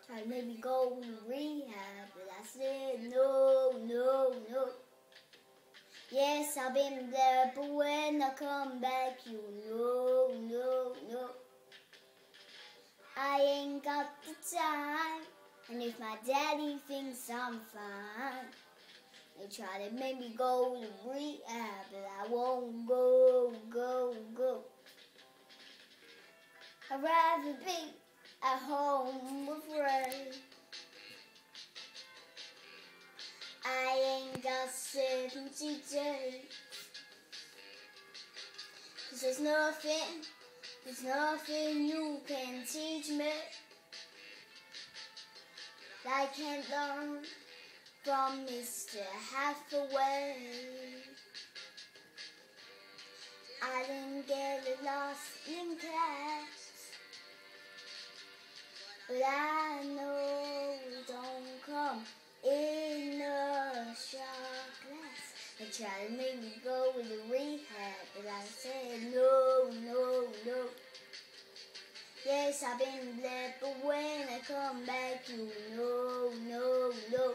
Tried to make me go to rehab, but I said no, no, no. Yes, I've been there, but when I come back, you know, no, no. I ain't got the time, and if my daddy thinks I'm fine, they try to make me go to rehab, but I won't go, go, go. I'd rather be at home with Ray. I ain't got 70 days, 'cause there's nothing you can teach me that I can't learn from Mr. Hathaway. I didn't get lost in class, but I know it don't come in a shot glass. They tried to make me go to rehab, but I said no, no, no. Yes, I've been there, but when I come back, you know, no, no.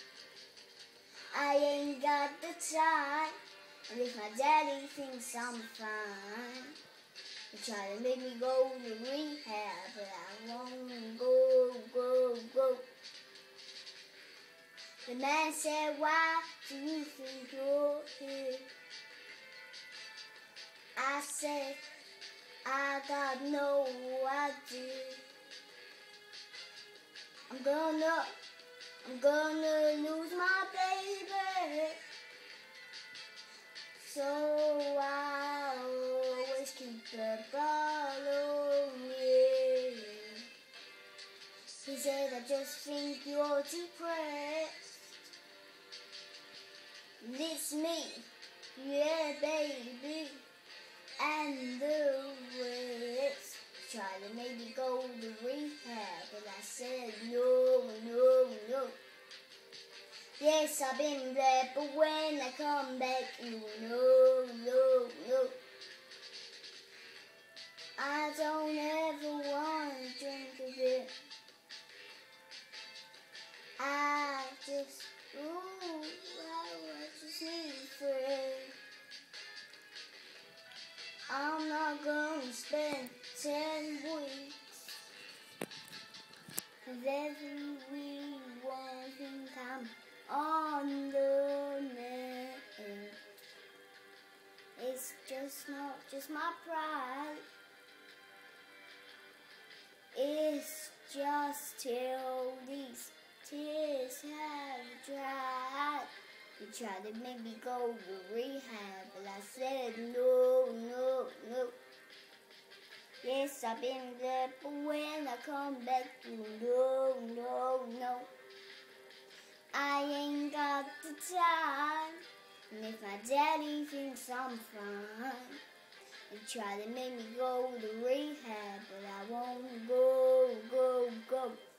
I ain't got the time, and if my daddy thinks I'm fine, they try to make me go to rehab, but I won't go, go, go. The man said, why do you think you're here? I said, I got no idea. I'm gonna lose my baby. So I always keep the ball on me. He said, I just think you're depressed. It's me, yeah, baby, and the rest. Tried to make me go to rehab, but I said no, no, no. Yes, I've been there, but when I come back, you know, no, no. I don't ever want to drink of it. I just need a friend. I'm not gonna spend 10 weeks with everyone think I'm on the net. It's just not just my pride. It's just till these tears have dried. They tried to make me go to rehab, but I said no, no, no. Yes, I've been there, but when I come back, you know, no, no. I ain't got the time, and if my daddy thinks I'm fine, they try to make me go to rehab, but I won't go, go, go.